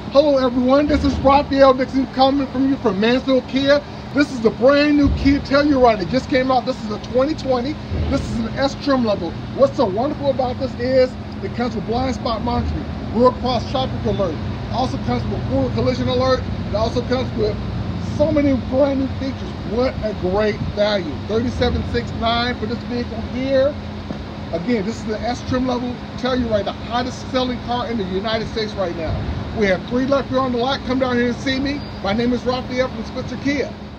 Hello everyone, this is Raphael Dixon coming from you from Mansfield Kia. This is the brand new Kia Telluride. It just came out. This is a 2020. This is an S trim level. What's so wonderful about this is it comes with blind spot monitoring, rear cross traffic alert. It also comes with forward collision alert. It also comes with so many brand new features. What a great value. $37,690 for this vehicle here. Again, this is the S trim level Telluride, the hottest selling car in the United States right now. We have 3 left here on the lot. Come down here and see me. My name is Raphael from Spitzer Kia.